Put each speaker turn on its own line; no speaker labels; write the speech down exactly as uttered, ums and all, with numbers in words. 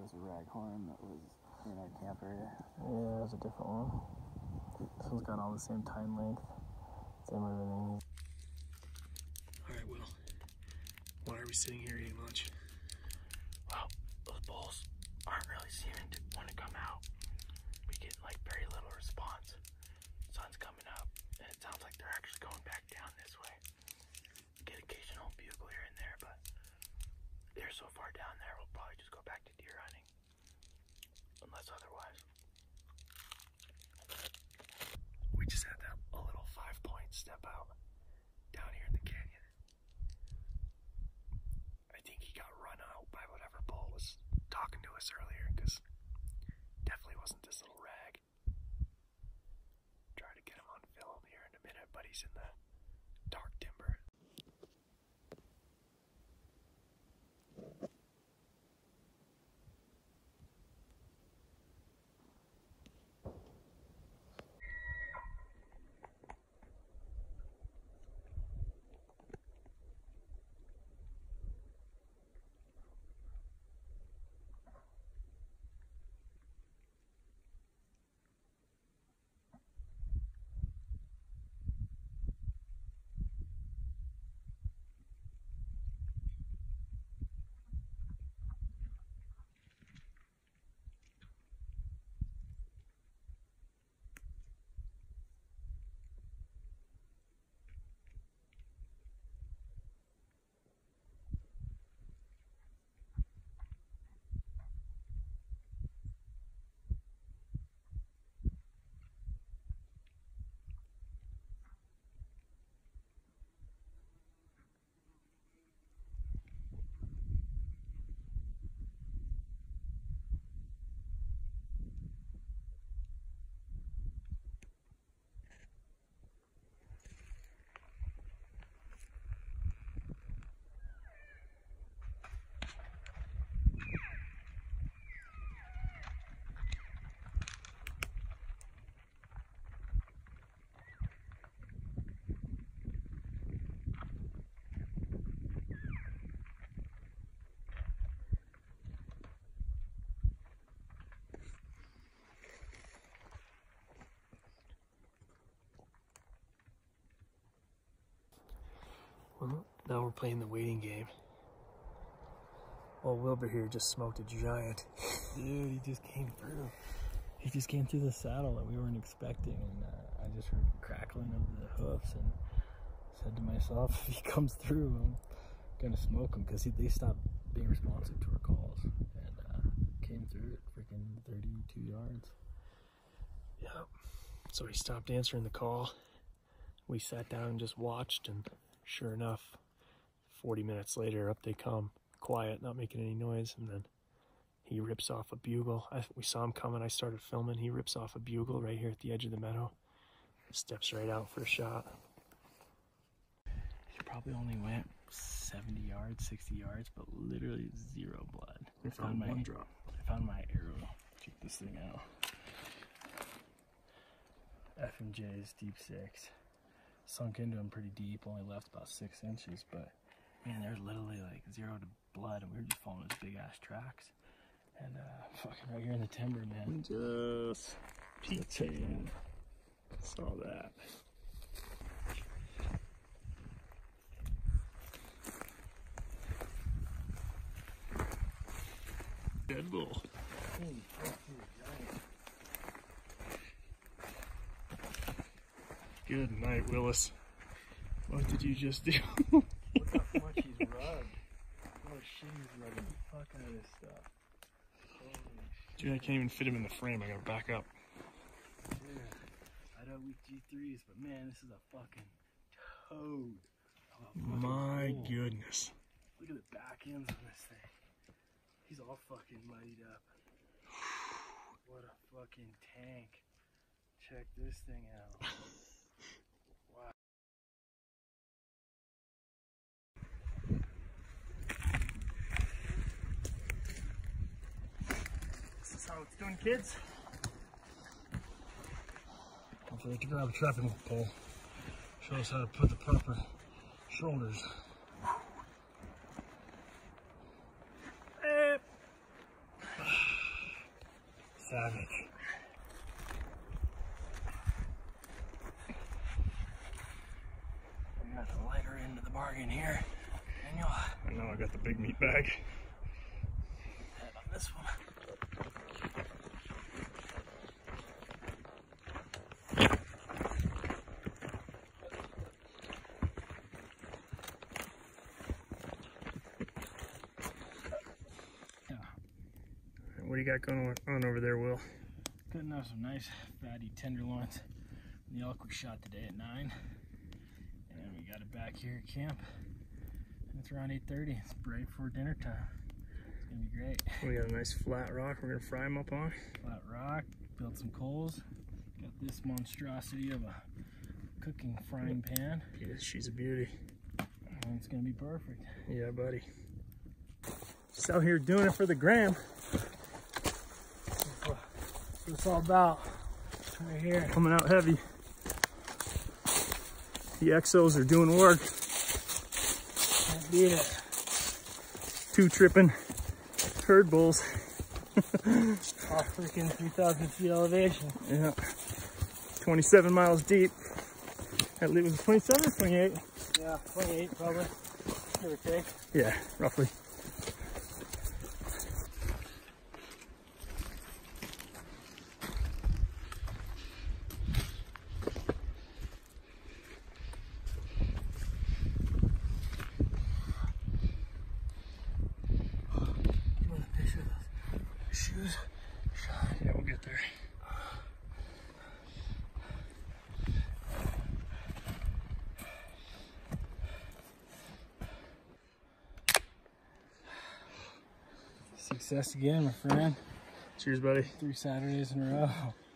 was a raghorn that was in our camp area.
Yeah, it was a different one. This one's got all the same tine length, same everything. Alright, Will. Why are we sitting here eating lunch? Well, those bulls aren't really seeming to want to come out. We get like very little response. Sun's coming up, and it sounds like they're actually going back down this way. Get occasional bugle here and there, but they're so far down there, we'll probably just go back to deer hunting. Unless otherwise. We just had that a little five point step out down here in the canyon. I think he got run out by whatever bull was talking to us earlier, because definitely wasn't this little rag. Try to get him on film here in a minute, but he's in the dark timber. Well, now we're playing the waiting game. Well, Wilbur here just smoked a giant. Dude, he just came through. He just came through the saddle that we weren't expecting, and uh, I just heard crackling of the hoofs and said to myself, if he comes through, I'm gonna smoke him, because they stopped being responsive to our calls and uh, came through at freaking thirty-two yards. Yep. So he stopped answering the call. We sat down and just watched, and sure enough, forty minutes later, up they come, quiet, not making any noise, and then he rips off a bugle. I, we saw him coming, I started filming, he rips off a bugle right here at the edge of the meadow, steps right out for a shot. He probably only went seventy yards, sixty yards, but literally zero blood.
We
I found,
found
my,
one drop.
I found my arrow. Check this thing out. F and J's deep six. Sunk into him pretty deep, only left about six inches, but man, there's literally like zero to blood, and we were just following his big ass tracks. And uh, fucking right here in the timber, man.
Just peeking. Saw that. Dead bull. Good night, Willis. What did you just do?
Look how much he's rubbed. Oh shit, he's rubbing the fuck out of this stuff. Holy
Dude, I can't even fit him in the frame. I gotta back up.
Dude, I know weak G threes, but man, this is a fucking toad. Oh, a fucking
My
bull.
goodness.
Look at the back ends on this thing. He's all fucking muddied up. What a fucking tank. Check this thing out. Wow. This is how it's done, kids. Don't forget to grab a trapping pole. Show us how to put the proper shoulders. Eh. savage. We got the lighter end of the bargain here. Daniel.
I know, I got the big meat bag.
Head on this one.
What do you got going on over there, Will?
Cutting off some nice fatty tenderloins from the elk we shot today at nine. And we got it back here at camp. And it's around eight thirty. It's right before dinner time. It's gonna be great.
We got a nice flat rock we're gonna fry them up on.
Flat rock, built some coals. Got this monstrosity of a cooking frying pan.
Yeah, she's a beauty.
And it's gonna be perfect.
Yeah, buddy. Just out here doing it for the gram.
That's what it's all about. Right here.
Coming out heavy. The Exos are doing work.
Can't beat it.
Two tripping herd bulls.
Off freaking three thousand feet elevation.
Yeah. twenty-seven miles deep. At least it was twenty-seven or twenty-eight?
Yeah, twenty-eight probably. Give or take.
Yeah, roughly.
Shoes.
Yeah, we'll get there.
Success again, my friend.
Cheers, buddy.
Three Saturdays in a row.